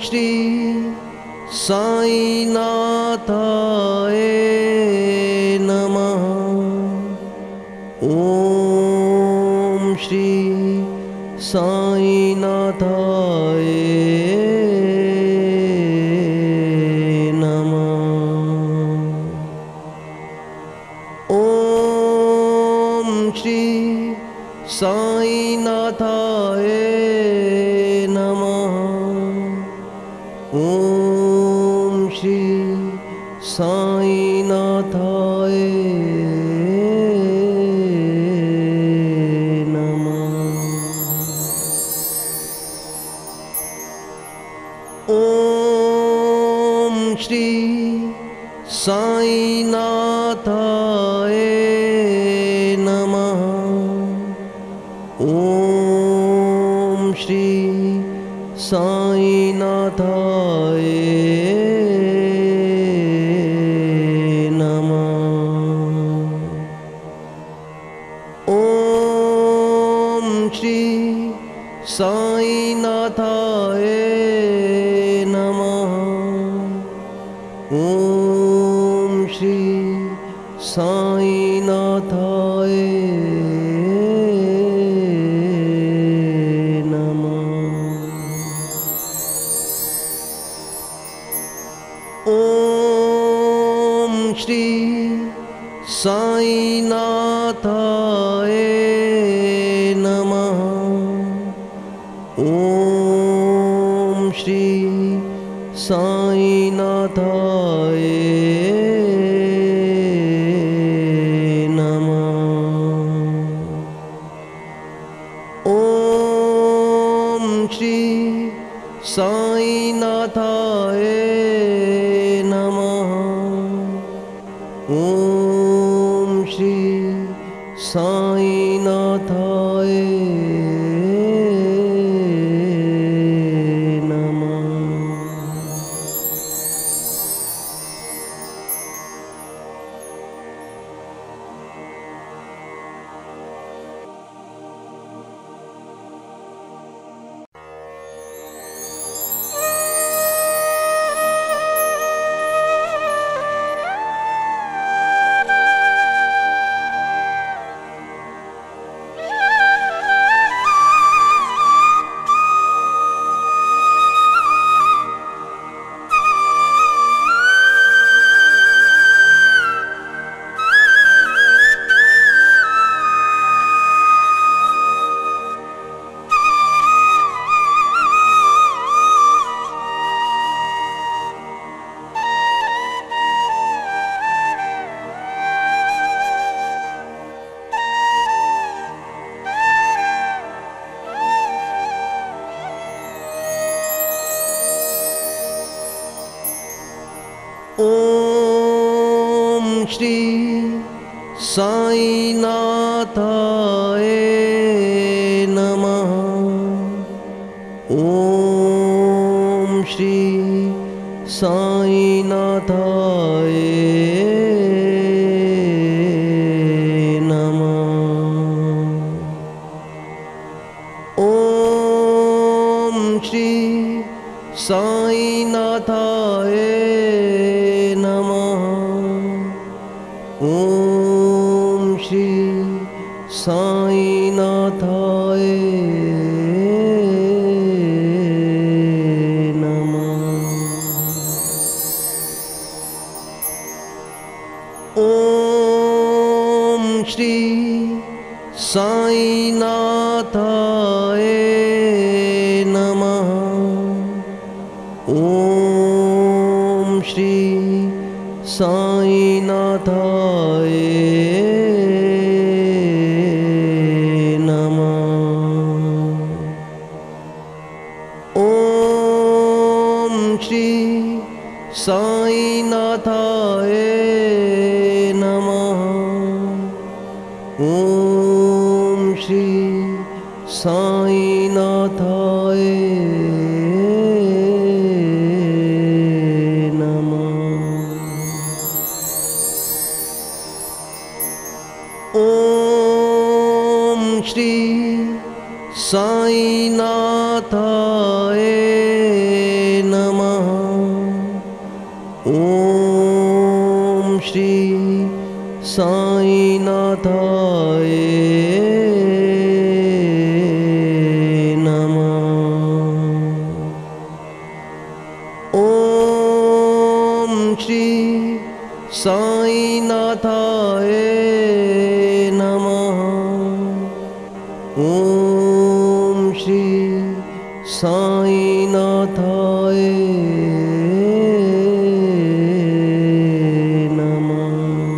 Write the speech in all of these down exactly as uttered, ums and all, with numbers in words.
श्री साईनाथाय नमः। ॐ श्री साईनाथाय नमः। ॐ श्री साईनाथाय नमः। ॐ श्री साईनाथाय ॐ श्री साईनाथाय नमः। ॐ श्री साईनाथाय नमः। ॐ श्री साईनाथाय नमः। ॐ श्री साईनाथाय नमः। ॐ श्री साईनाथाय नमः। ॐ श्री साईनाथाय नमः। ॐ श्री साईनाथाय नमः। ॐ श्री साईनाथाय ॐ श्री साईनाथाय नमः। ॐ श्री साईनाथाय नमः। ॐ श्री साईनाथाय नमः। ॐ श्री साईनाथाय नमः। ॐ श्री साईनाथाय नमः। ॐ श्री साईनाथाय नमः। ॐ श्री साईनाथाय नमः। ॐ श्री साईनाथाय ॐ श्री साईनाथाय नमः। ॐ श्री साईनाथाय नमः। ॐ श्री साईनाथाय नमः। ॐ श्री साईनाथाय नमः।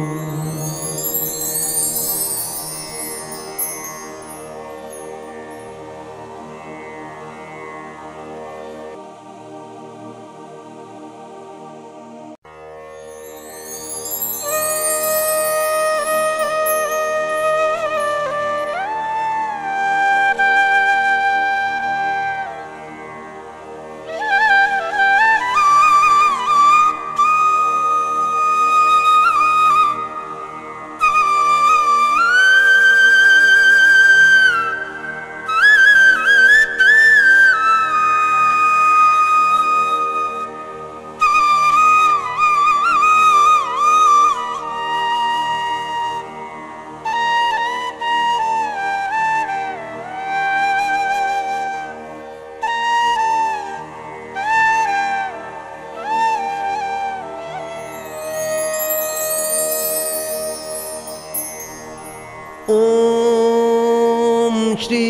ॐ श्री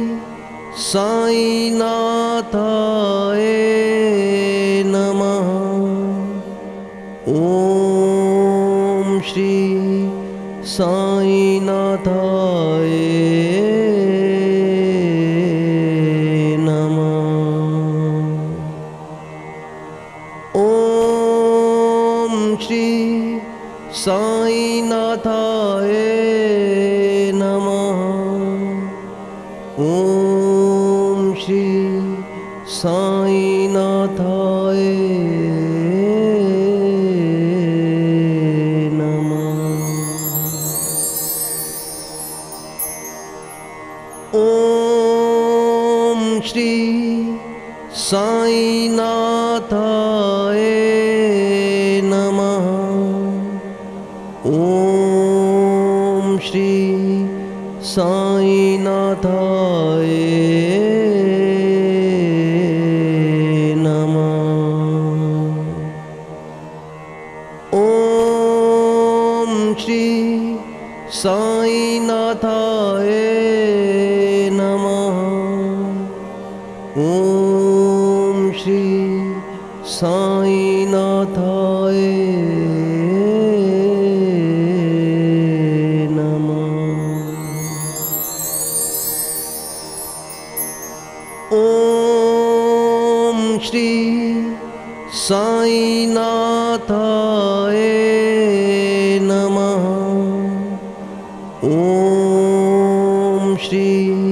साईनाथाय नमः। ॐ श्री साईनाथाय नमः। ॐ श्री साईनाथाय नमः। ॐ श्री साईनाथाय नमः। ॐ श्री साईनाथाय नमः। ॐ श्री साईनाथाय नमः। ॐ श्री साईनाथाय नमः। ॐ श्री साईनाथाय ॐ श्री साईनाथाय नमः। ॐ श्री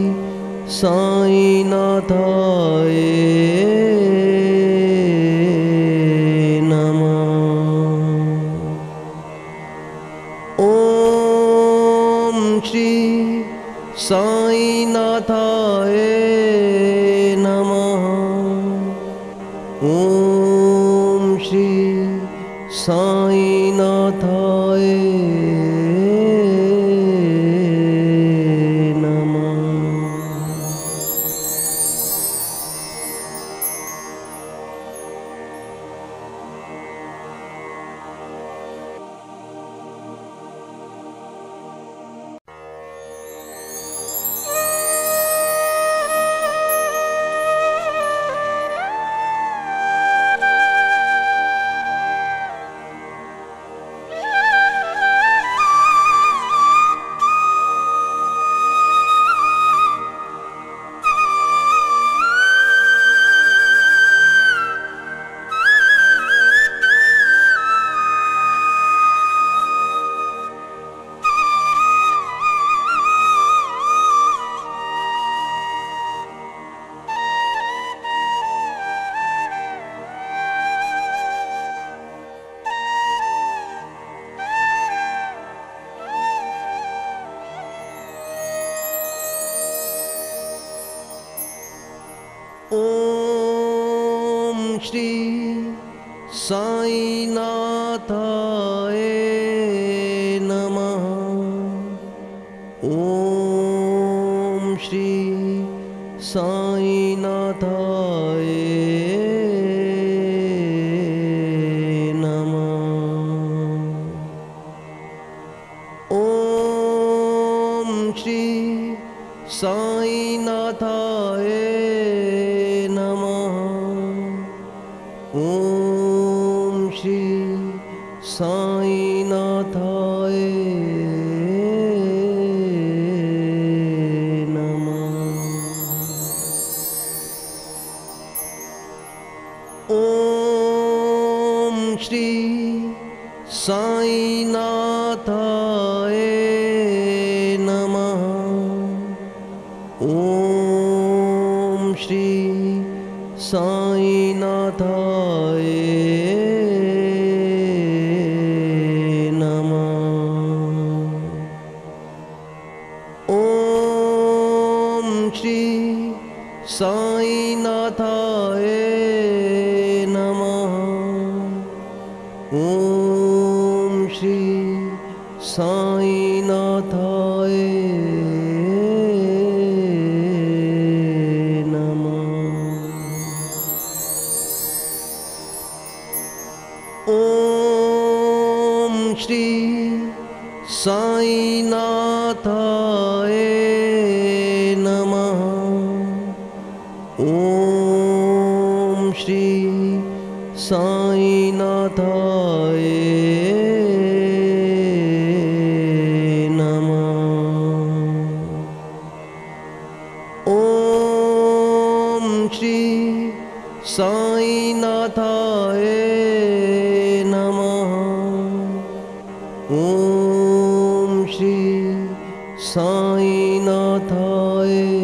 साईनाथाय नमः। ॐ श्री साईनाथाय नमः। ॐ श्री साईनाथाय श्री साईनाथाय नमः। ॐ श्री साईनाथाय नमः। ॐ श्री साईनाथाय नमः। ॐ श्री साईनाथाय ॐ श्री साईनाथाय नमः। ॐ श्री साईनाथाय नमः। ॐ श्री साईनाथाय नमः। ॐ श्री साईनाथाय नमः। ॐ श्री साईनाथाय नमः। ॐ श्री साईनाथाय नमः। ॐ श्री साईनाथाय नमः। ॐ श्री साईनाथाय